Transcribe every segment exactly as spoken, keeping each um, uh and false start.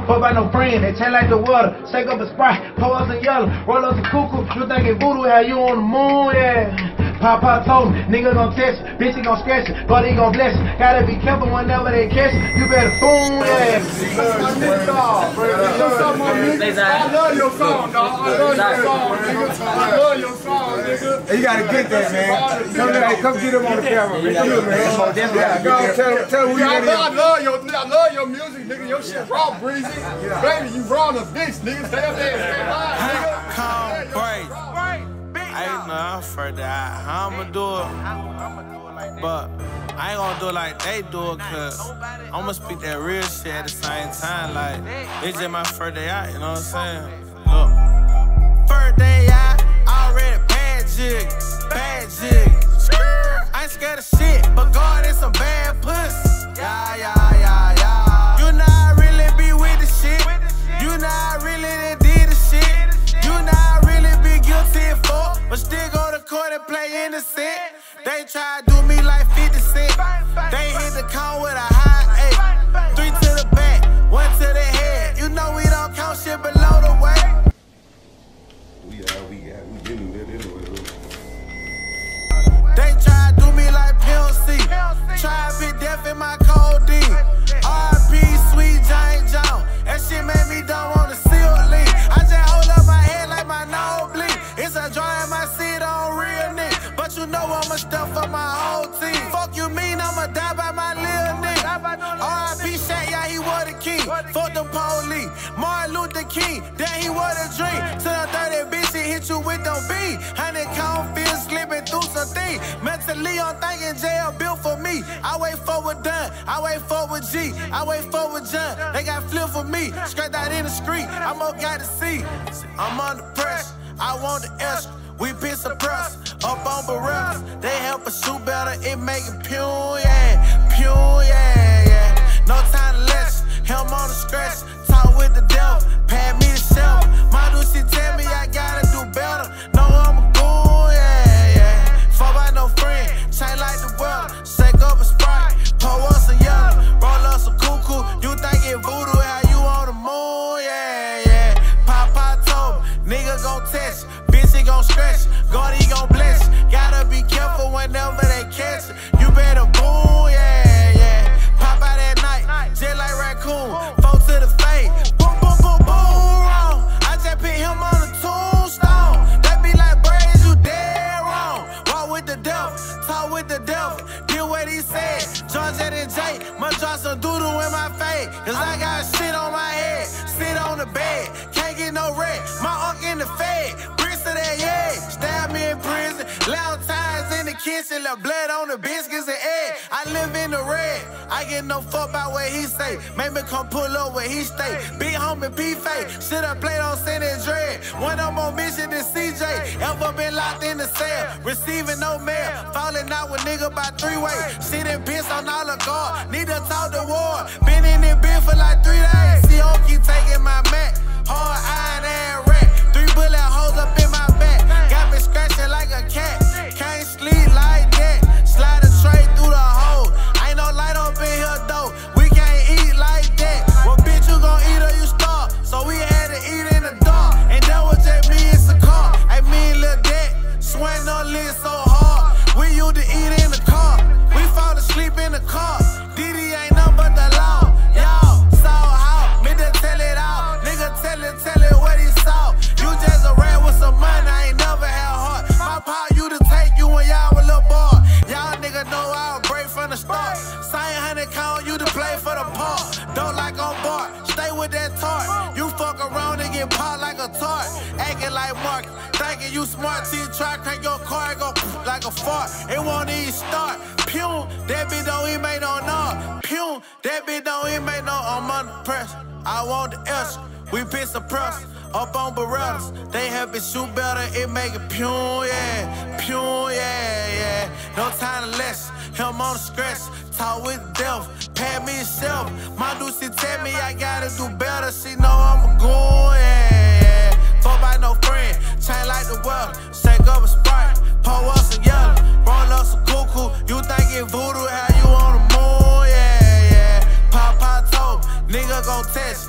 Fuck by no friend, they taste like the water. Shake up a Sprite, pour up some yellow, roll up some cuckoo. You thinking voodoo, how you on the moon, yeah. Papa told me, nigga gon' test you, bitch he gon' scratch you, but he gon' bless you. Gotta be careful whenever they catch you. You better boom, yeah. My nigga, dog, bro. I love your song, dog. I love your song, nigga. I love your song, nigga. You gotta get that, man. Come, hey, come get him on the camera, man. Come man. Yeah, go on, tell, tell who you I is. love, I love your, I love your music, nigga. Your shit raw, breezy. Baby, you raw the bitch, nigga. Stay up there and stay live, nigga. Come break. I ain't know I'm afraid that how I'ma do it, but I ain't gonna do it like they do it, cause I'ma speak that real shit at the same time. Like, it's just my first day out, you know what I'm saying? Look, first day out, already bad jig, bad jig. I ain't scared of shit, but God is some bad pussy. Yeah, yeah, yeah, yeah. You not really be with the shit. You not really done did the shit. You not really be guilty for, but still go to court and play innocent. They try to do me like fifty cent. They hit the cone with a high eight. Three to the back, one to the head. You know we don't count shit below the weight. We got, we got, we getting that anyway. They try to do me like P L C. Try to be deaf in my codeine. R I P Sweet Jane Jones. That shit made me don't want to seal lean. I just hold up my head like my nose bleed. It's a drawing my seat on real nigga. But you know I'ma stuff for my whole team. Fuck you mean I'ma die by my little nigga. R I P Shaq, yeah, he was the king. Fuck the police. Martin Luther King, then he was a dream. To the dirty bitch, he hit you with them beat. Honeycomb feel slipping through some things. Mentally, I'm thinking jail built for me. I wait for what done. I wait for what G. I wait for what John. They got flip for me. Scratched out in the street. I'm all got to see. I'm under pressure. I want the extra. We been suppressed. Up on barrels. They help us shoot better. It make it pure, yeah. Pure, yeah, yeah. No time to less. Helm on the scratch. Talk with the devil. Pad me the shelf. My dude, she tell me I gotta do better. No, I'm a goon, yeah, yeah. Fuck by no friend. Chain like the world. Shake up a Sprite. Pour up some yellow. Roll up some cuckoo. You think it voodoo? How you on the moon? Yeah, yeah. Papa told me, nigga gon' test you. Bitch, he gon' scratch you. God, he gon' bless you. Gotta be careful whenever they catch you. You better boom, yeah, yeah. Pop out at night, just like raccoon. Four to the face. Boom, boom, boom, boom, wrong. I just put him on the tombstone. That be like braids, you dead wrong. Walk with the devil, talk with the devil. Deal what he said. Georgette and Jay, must drop some doodle in my face. Cause I got shit on my head, sit on the bed. Can't get no red, my unk in the fed. Bricks to that, yeah. Stab me in prison, loud times in the kitchen. Left blood on the biscuits and egg. I live in the red, I get no fuck about what he say. Make me come pull up where he stay. Big homie P-Face, shit I played on San Andreas. When I'm on mission to C J, ever been locked in the cell. Receiving no mail, falling out with nigga by three ways. Shit and piss on all the guard, need to talk to war. Been in it been for like three days. C O keep taking my Mac, hard iron and rat. Three bullet holes up in my back, got me scratching like a cat. Can't sleep like that, slide a tray through the hole. Ain't no light up in here though, we can't eat like that. Well bitch, you gon' eat or you starve, so we had to eat in the dark. And that was just me in the car, I mean Lil Dad, swing on lit so hard. We used to eat in the car, we fall asleep in the car. Diddy ain't nothing but the law, y'all saw how, me to tell it all. Nigga tell it, tell it what he saw. You just a rat with some money, I ain't never had heart. My pa you to take you when y'all was little boy. Y'all nigga know I'll break from the start. Same hundred count you to play for the part. Don't like on bar, stay with that tart. You fuck around and get popped like a tart. Acting like Mark, thinking you smart till you try to crank your car and go like a fart. It won't even start. Pew, that bitch don't even make no knock. Pew, that bitch don't even make no I'm under pressure. I want the S, we been suppressed. Up on Barrettas, they help it shoot better, it make it pure, yeah. Pure, yeah, yeah. No time to less, him on the scratch. Talk with the devil, pad me himself. My dude, she tell me I gotta do better. She know I'm a goon, yeah, yeah. Fuck by no friend, chain like the world. Shake up a Sprite, pour up some yellow. Roll up some cuckoo, you think it voodoo, how you on the moon, yeah, yeah. Papa told me, nigga gon' test, bitch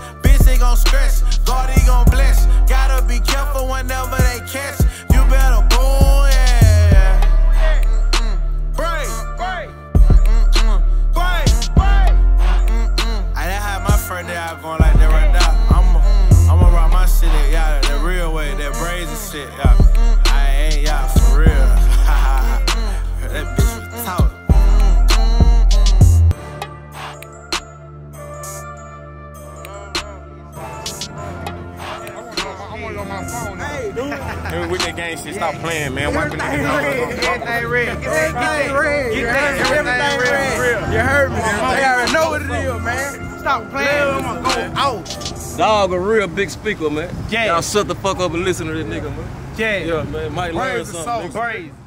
shit gon' stretch. God, he gon' bless. Gotta be careful whenever they catch. You better boom, yeah. Break, break, break, break. I done had my friend there out going like that right now. I'ma, I'ma rock my shit, y'all, the real way, that brazen shit, y'all. I ain't y'all for real. That bitch was talking. Hey, dude. Man, with that gang shit, stop playing, man. Everything red. Everything red. Everything red. Get that. Everything red. You heard me. I already know what it is, man. Stop playing. I'm gonna go out. Dog, a real big speaker, man. Yeah. Y'all shut the fuck up and listen to this nigga, man. Yeah. Yeah, man. Might learn Praise the something. soul. Nigga. Praise.